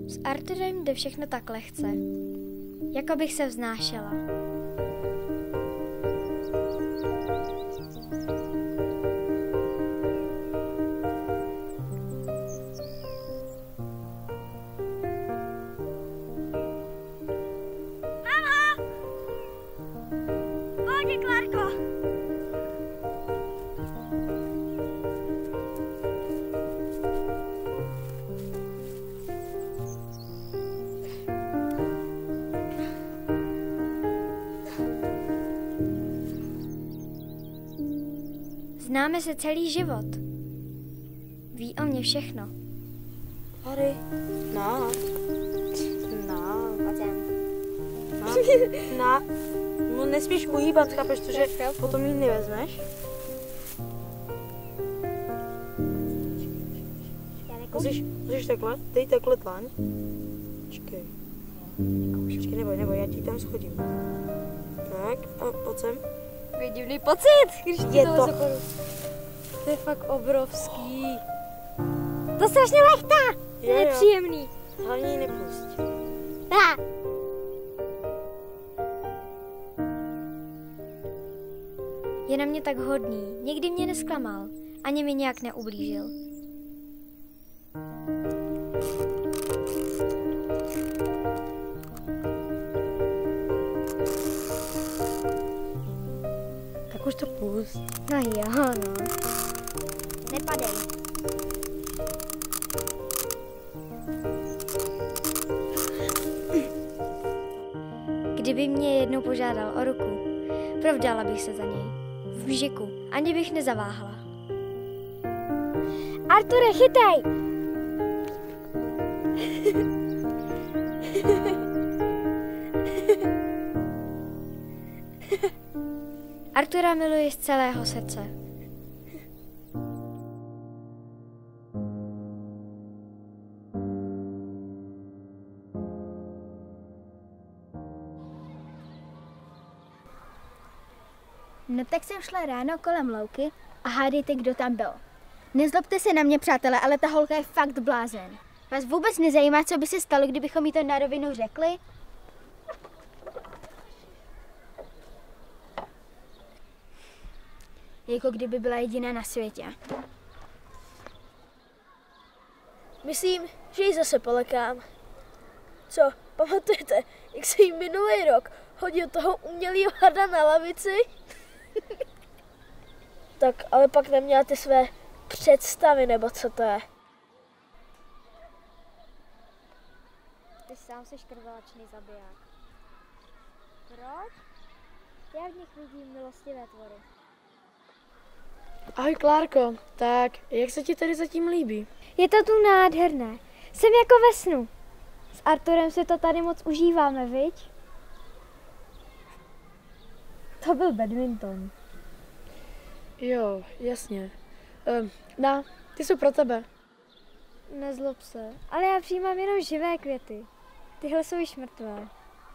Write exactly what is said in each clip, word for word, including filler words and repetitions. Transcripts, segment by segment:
S Arturem jde všechno tak lehce, jako bych se vznášela. Známe se celý život. Ví o mě všechno. Harry, no. No, pojďem. No, no. No nesmíš uhýbat, chápeš, protože potom ji nevezmeš. Musíš, musíš takhle, dej takhle dlaň. Počkej. Počkej, neboj, neboj, já ti tam schodím. Tak, a pojď sem. Je divný pocit, když je to. To je fakt obrovský. To strašně lechtá. To je nepříjemný. Hlavně ji nepust. Ah. Je na mě tak hodný. Nikdy mě nesklamal. Ani mi nějak neublížil. Tak už to pust. No jo, no. Nepadej. Kdyby mě jednou požádal o ruku, provdala bych se za něj. V žiku. Ani bych nezaváhala. Arture, chytej! Artura miluji z celého srdce. No tak jsem šla ráno kolem louky a hádejte, kdo tam byl. Nezlobte se na mě, přátelé, ale ta holka je fakt blázen. Vás vůbec nezajímá, co by se stalo, kdybychom jí to na rovinu řekli? Jako kdyby byla jediná na světě. Myslím, že ji zase polekám. Co, pamatujete, jak se jí minulý rok hodil toho umělýho hada na lavici? Tak, ale pak neměla ty své představy, nebo co to je? Ty sám jsi krvelačný zabiják. Proč? Já v nich vidím milostivé tvory. Ahoj, Klárko. Tak, jak se ti tady zatím líbí? Je to tu nádherné. Jsem jako ve snu. S Arturem si to tady moc užíváme, viď? To byl badminton. Jo, jasně. Um, no, ty jsou pro tebe. Nezlob se, ale já přijímám jenom živé květy. Tyhle jsou již mrtvé.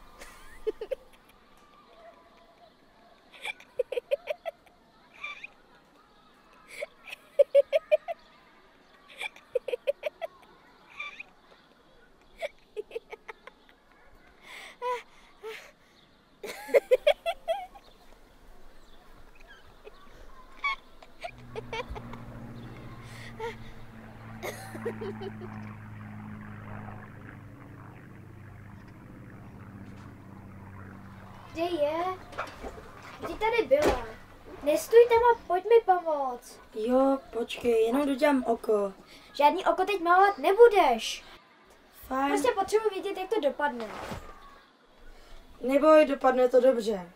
Kde je? Kdy tady byla? Nestůj tam a pojď mi pomoct. Jo, počkej, jenom dodělám oko. Žádný oko teď malovat nebudeš. Fajn. Prostě potřebuji vědět, jak to dopadne. Neboj, dopadne to dobře.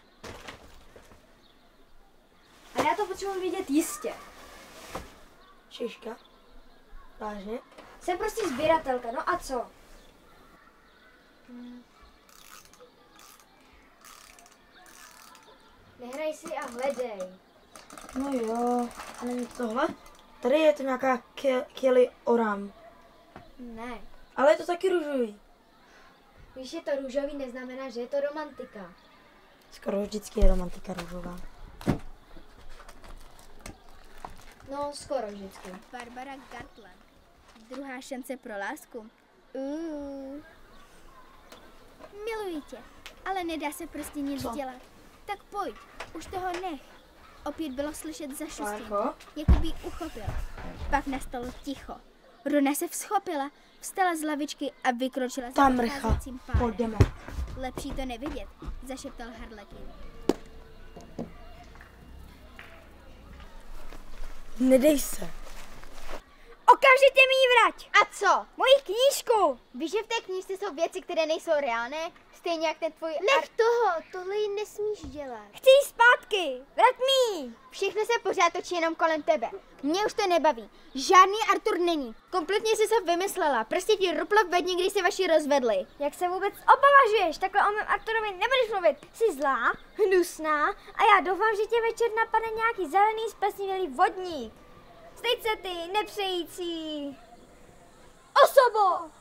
A já to potřebuji vědět jistě. Šiška? Vážně? Jsem prostě sběratelka, no a co? Hmm. Nehraj si a hledej. No jo, a není to tohle? Tady je to nějaká Kelly Oram. Ne. Ale je to taky růžový. Když je to růžový, neznamená, že je to romantika. Skoro vždycky je romantika růžová. No, skoro vždycky. Barbara Gartland. Druhá šance pro lásku. Uh. Miluji tě, ale nedá se prostě nic Co? dělat. Tak pojď, už toho nech. Opět bylo slyšet za šustění, Klárko? jako by ji uchopil. Pak nastalo ticho. Rona se vzchopila, vstala z lavičky a vykročila za Tam mrcha, odcházejícím pádem. pojďme. Lepší to nevidět, zašeptal Harlekin. Nedej se. Okamžitě mi ji vrať! A co? Moji knížku! Víš, že v té knížce jsou věci, které nejsou reálné? Stejně jak ten tvůj... Nech toho, tohle ji nesmíš dělat. Chci ji zpátky! Vrať mi ji! Všechno se pořád točí jenom kolem tebe. Mě už to nebaví. Žádný Artur není. Kompletně jsi se vymyslela. Prostě ti ruplo v bedně, když se vaši rozvedli. Jak se vůbec opovažuješ? Takhle o mém Arturovi nebudeš mluvit. Jsi zlá, hnusná a já doufám, že tě večer napadne nějaký zelený splesnivělý vodník. Styď se ty, nepřející osobo!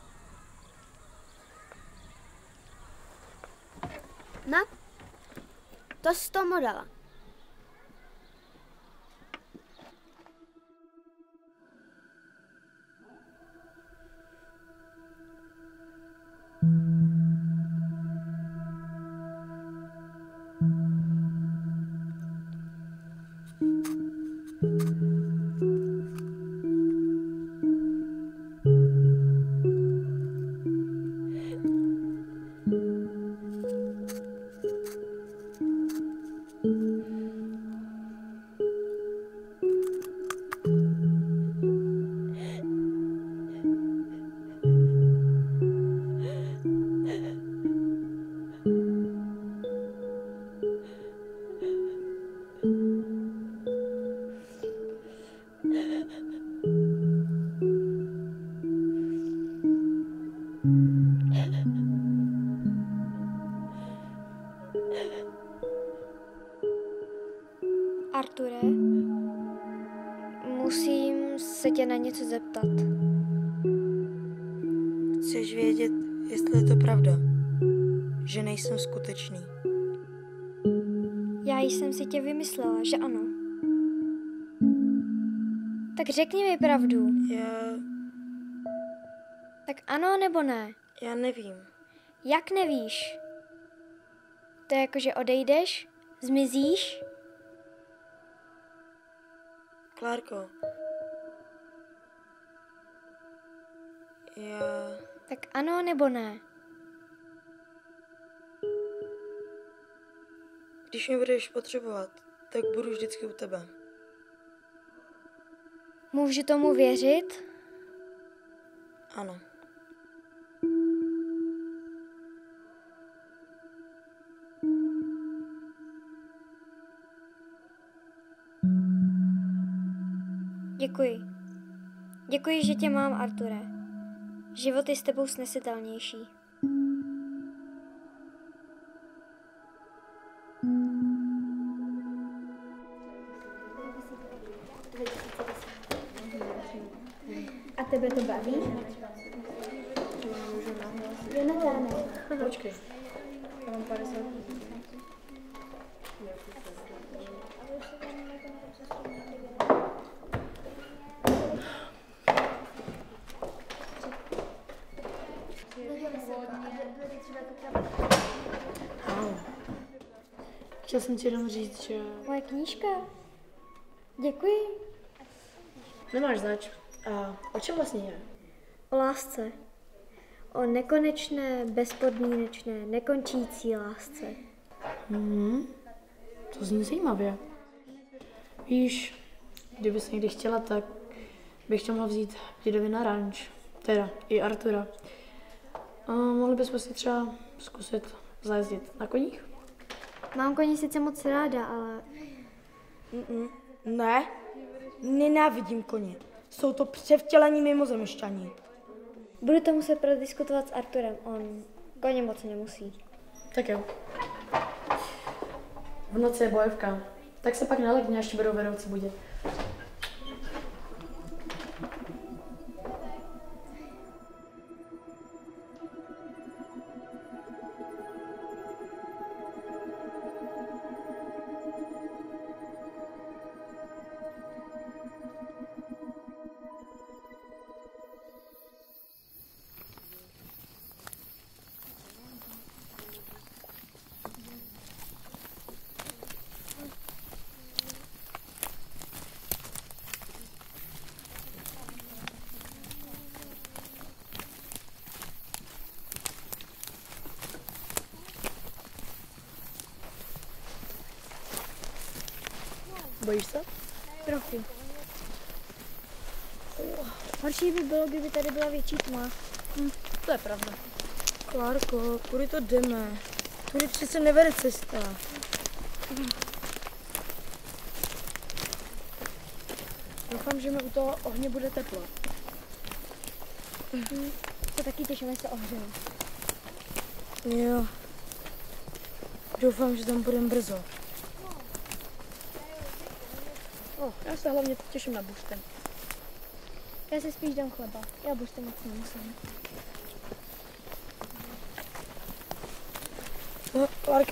No, to jsi tomu dala. Arture, musím se tě na něco zeptat. Chceš vědět, jestli je to pravda? Že nejsem skutečný. Já jsem si tě vymyslela, že ano. Tak řekni mi pravdu. Já... Tak ano nebo ne? já nevím. Jak nevíš? To je jako, že odejdeš, zmizíš? Klárko. Já... Tak ano nebo ne? Když mě budeš potřebovat, tak budu vždycky u tebe. Můžu tomu věřit? Ano. Děkuji. Děkuji, že tě mám, Arture. Život je s tebou snesitelnější. A tebe to baví? Jonatáne. Počkej. Já mám padesát. Chtěl jsem ti jenom říct, že Moje knížka? Děkuji. nemáš zač. A o čem vlastně je? O lásce. O nekonečné, bezpodmínečné, nekončící lásce. Mhm. To zní zajímavě. Víš, kdybys někdy chtěla, tak bych tě mohla vzít dědovi na ranč. Teda i Artura. A mohli bychom si třeba zkusit zajezdit na koních? Mám koně sice moc ráda, ale Mm-mm. Ne, nenávidím koně. Jsou to převtělení mimozemšťaní. budu to muset prodiskutovat s Arturem. On koně moc nemusí. Tak jo. V noci je bojovka. Tak se pak nalegni, až ti budou vedoucí budit. Bojíš se? Trochu. Horší by bylo, kdyby tady byla větší tma. Hm, to je pravda. Klárko, kudy to jdeme? Tudy přece nevede cesta. Doufám, že mi u toho ohně bude teplo. Hm, to taky těšíme se ohřeje. Jo. Doufám, že tam budeme brzo. Oh, já se hlavně těším na bušten. Já se spíš dám chleba. Já bušty moc nemusím. No, Klárko.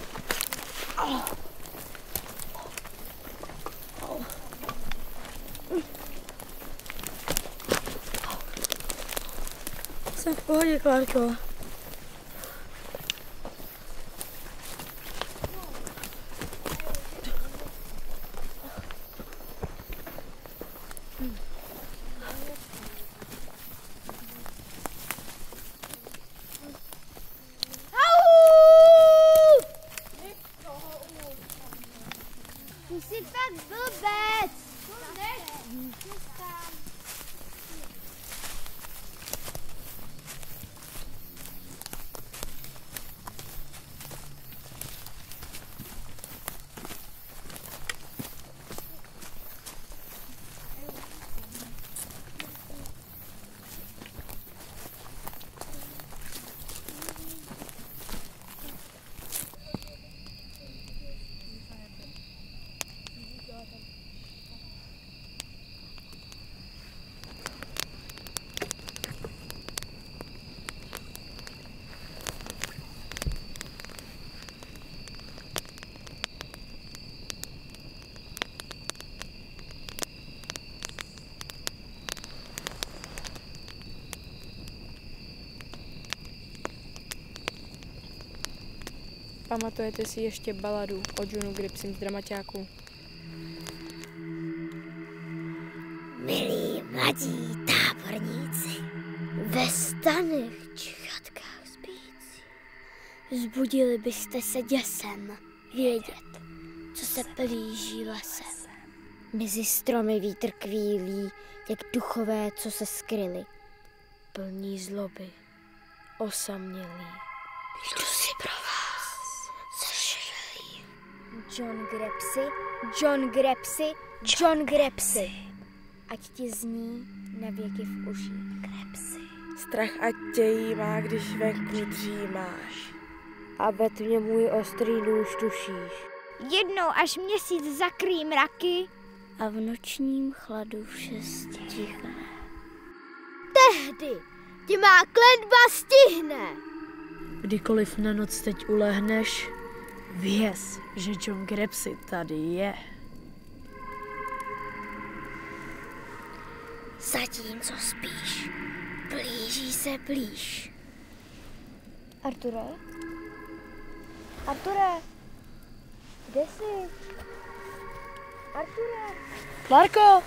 Jsem v pohodě, Klárko. Ty jsi fakt blbec! Pamatujete si ještě baladu o Johnu Gripsim z Dramaťáku? Milí mladí táborníci, ve stanech či chatkách spící, zbudili byste se děsem vědět, co se plíží lesem. Mezi stromy vítr kvílí, jak duchové, co se skryli, plní zloby, osamělí. Jdu si pro vás, zašelí. John Grepsy, John Grepsy, John Grepsy. Ať ti zní na věky v uších. Grepsy. Strach ať tě jímá, když venku dřímáš. A ve tmě můj ostrý nůž tušíš. Jednou až měsíc zakrý mraky. A v nočním chladu vše stichne. Tehdy tě má kletba stihne. Kdykoliv na noc teď ulehneš, věz, že John Grepsy tady je. Zatímco spíš, blíží se blíž. Arture? Arture? Kde jsi? Arture? Klárko!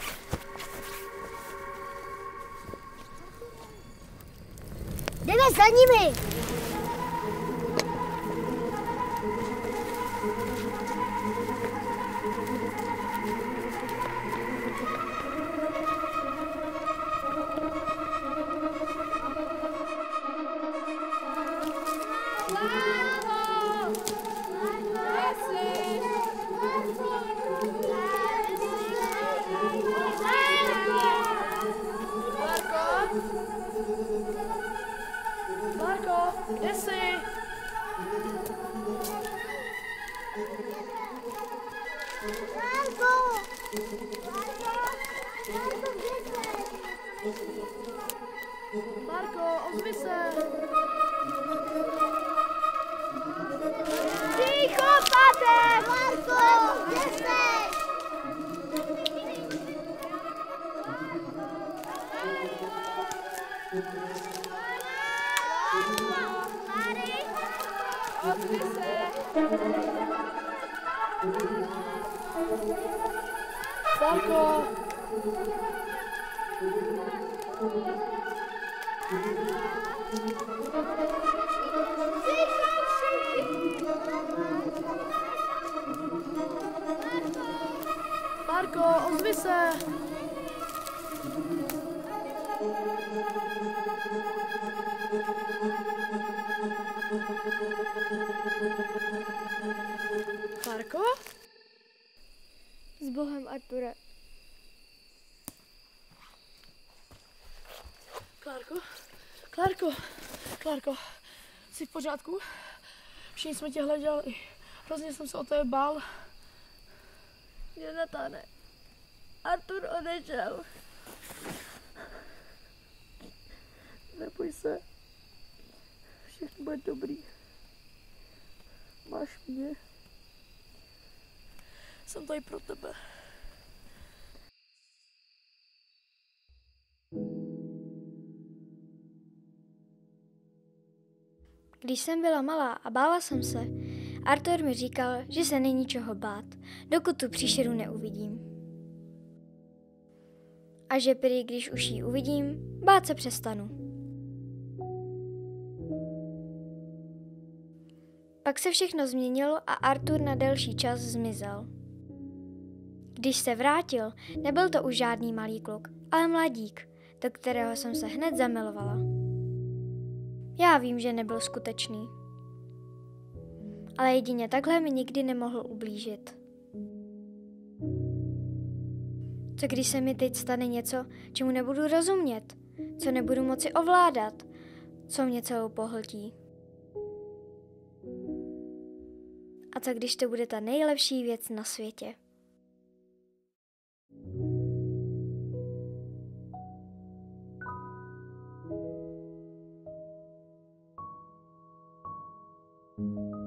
Jdeme za nimi! Klárko, kde jsi? Klárko, ozvi se! Ticho, pátek! Marko, kde jsi? Ozvi se! Klárko! se! Klárko? S Bohem, Arture. Klárko? Klárko? Klárko, jsi v pořádku? Všichni jsme tě hledali. Hrozně jsem se o tebe bál. Jonathane, Artur odešel. Neboj se. Všechno bude dobrý. Máš mě. Jsem tady pro tebe. Když jsem byla malá a bála jsem se, Artur mi říkal, že se není čeho bát, dokud tu příšeru neuvidím. A že prý, když už ji uvidím, bát se přestanu. Pak se všechno změnilo a Artur na delší čas zmizel. Když se vrátil, nebyl to už žádný malý kluk, ale mladík, do kterého jsem se hned zamilovala. Já vím, že nebyl skutečný. Ale jedině takhle mi nikdy nemohl ublížit. Co když se mi teď stane něco, čemu nebudu rozumět, co nebudu moci ovládat, co mě celou pohltí? A co když to bude ta nejlepší věc na světě? thank you